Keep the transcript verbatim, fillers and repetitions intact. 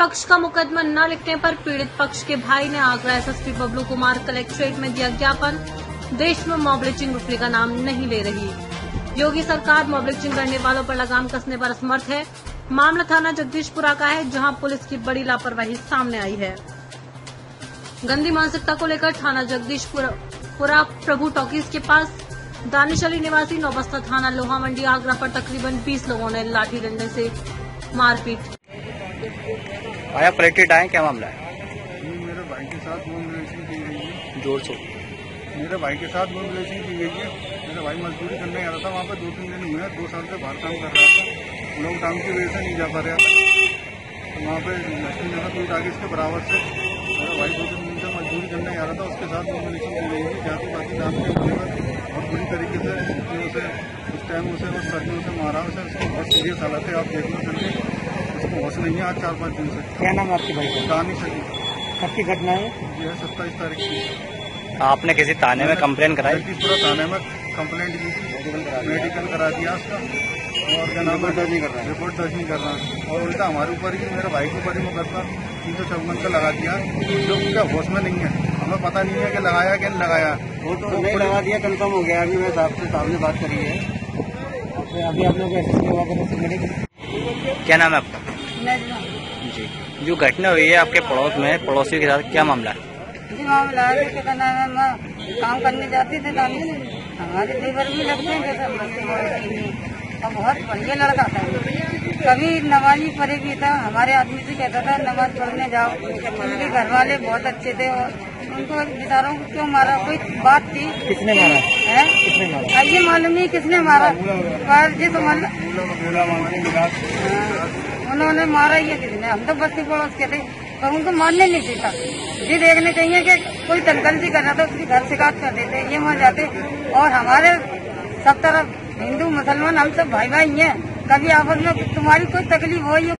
पक्ष का मुकदमा न लिखने पर पीड़ित पक्ष के भाई ने आगरा एसएसपी बबलू कुमार कलेक्ट्रेट में दिया ज्ञापन। देश में मॉब लिंचिंग रुकने का नाम नहीं ले रही। योगी सरकार मॉब लिंचिंग करने वालों पर लगाम कसने पर असमर्थ है। मामला थाना जगदीशपुरा का है, जहां पुलिस की बड़ी लापरवाही सामने आई है। गंदी मानसिकता को लेकर थाना जगदीशपुरा प्रभु टॉकीज के पास दानिश अली निवासी नौबस्ता थाना लोहा मंडी आगरा पर तकरीबन बीस लोगों ने लाठी डंडे से मारपीट। आया कलेक्ट्रेट आए, क्या मामला है? मेरे भाई के साथ मोबिलाइजेशन की गई है। जोर से। मेरे भाई के साथ मोबिलाइजेशन की गई है। मेरा भाई मजदूरी करने आ रहा था, वहाँ पे दो तीन दिन हुए हैं, दो साल से बाहर काम कर रहा था। लॉकडाउन की वजह से नहीं जा पा रहा था। तो वहाँ पे लक्ष्मी नगर कोई आगे इसके बराबर से मेरा भाई दो तीन दिन से मजदूरी करने आ रहा था, उसके साथ मोबिलाइजेशन की गई है। जाति पाति नाम के होने पर बहुत बुरी तरीके से उसे उस टाइम उसे उस कर्मियों से मारा। उसे उसकी बहुत सीरियस हालत है, आप देख लो चलिए, उसको होश नहीं है आज चार पाँच दिन से। क्या नाम है आपके भाई का? दानिश अली। कब की घटना है? ये है सत्ताईस तारीख की। आपने किसी थाने में कंप्लेन कराई? जगदीशपुरा थाने में कंप्लेंट की थी, मेडिकल करा दिया उसका, और क्या नाम है दर्ज नहीं कर रहा, रिपोर्ट दर्ज नहीं कर रहा। और उल्टा हमारे ऊपर ही, मेरे भाई के ऊपर ही मुकदमा तीन सौ चौवन का लगा दिया, जो उनका होश में नहीं है। हमें पता नहीं है कि लगाया कि नहीं लगाया। वो तो नहीं लगा दिया, कंफर्म हो गया। अभी मैं साहब से सामने बात करी है, अभी आप लोग क्या नाम है आपका? जी, जो घटना हुई है आपके पड़ोस में, पड़ोसी के साथ क्या मामला है? जी मामला है कि क्या नाम है, मैं काम करने जाती थी दानी से, हमारे देवर भी लगते हैं जैसे, और बहुत बढ़िया लड़का था। कभी नमाजी पढ़े भी था, हमारे आदमी से कहता था नमाज पढ़ने जाओ। उनके घर वाले बहुत अच्छे थे और उनको बेचारों को क्यों मारा, कोई बात थी? किसने मारा है? किसने मारा? ये मालूम नहीं किसने मारा, पर जिस उन्होंने मारा ही है किसने। हम तो बस्ती पड़ोस के थे, पर उनको मारने नहीं देता। ये देखने चाहिए कि कोई तलगलती कर रहा था, उसके घर शिकायत कर देते, ये मर जाते। और हमारे सब तरफ हिंदू मुसलमान हम सब भाई भाई हैं। कभी आपस में तुम्हारी कोई तकलीफ हो